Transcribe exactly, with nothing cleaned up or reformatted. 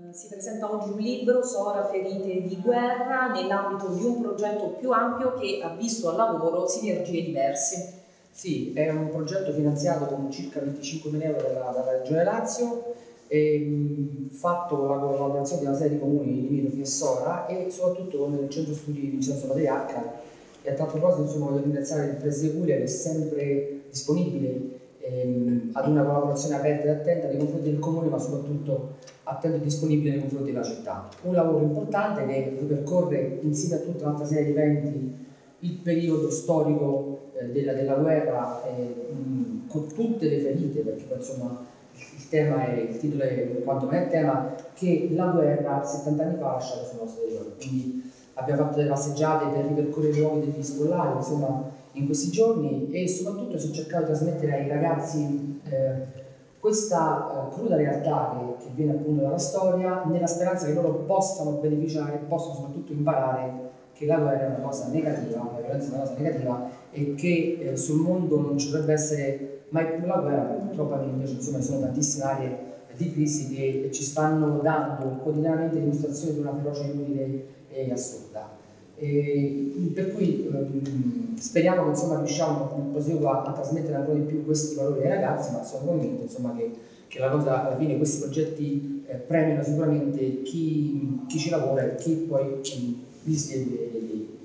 Si presenta oggi un libro, Sora ferite di guerra, nell'ambito di un progetto più ampio che ha visto al lavoro sinergie diverse. Sì, è un progetto finanziato con circa venticinquemila euro dalla, dalla Regione Lazio, e, fatto con la collaborazione di una serie di comuni limitrofi a Sora e soprattutto con il centro studi Vincenzo Patriarca. E a tal proposito, insomma, voglio ringraziare il Preside Puglia, che è sempre disponibile ehm, ad una collaborazione aperta e attenta nei confronti del comune, ma soprattutto attento e disponibile nei confronti della città. Un lavoro importante che ripercorre, insieme a tutta un'altra serie di eventi, il periodo storico eh, della, della guerra, eh, mh, con tutte le ferite, perché poi, insomma, il tema è, il titolo è quanto non è tema, che la guerra settanta anni fa ha lasciato sul nostro territorio. Quindi abbiamo fatto delle passeggiate per ripercorrere i luoghi degli sfollati, insomma, in questi giorni, e soprattutto si è cercato di trasmettere ai ragazzi eh, questa eh, cruda realtà che, che viene appunto dalla storia, nella speranza che loro possano beneficiare, possano soprattutto imparare che la guerra è una cosa negativa, la violenza è una cosa negativa, e che eh, sul mondo non ci dovrebbe essere mai più la guerra, perché purtroppo invece, insomma, ci sono tantissime aree di crisi che ci stanno dando quotidianamente dimostrazioni di una ferocia inutile e assurda. E per cui ehm, speriamo che, insomma, riusciamo nel proseguo a, a trasmettere ancora di più questi valori ai ragazzi, ma sono convinto, insomma, che, che la cosa, alla fine, questi progetti eh, premiano sicuramente chi, chi ci lavora e chi poi li segue.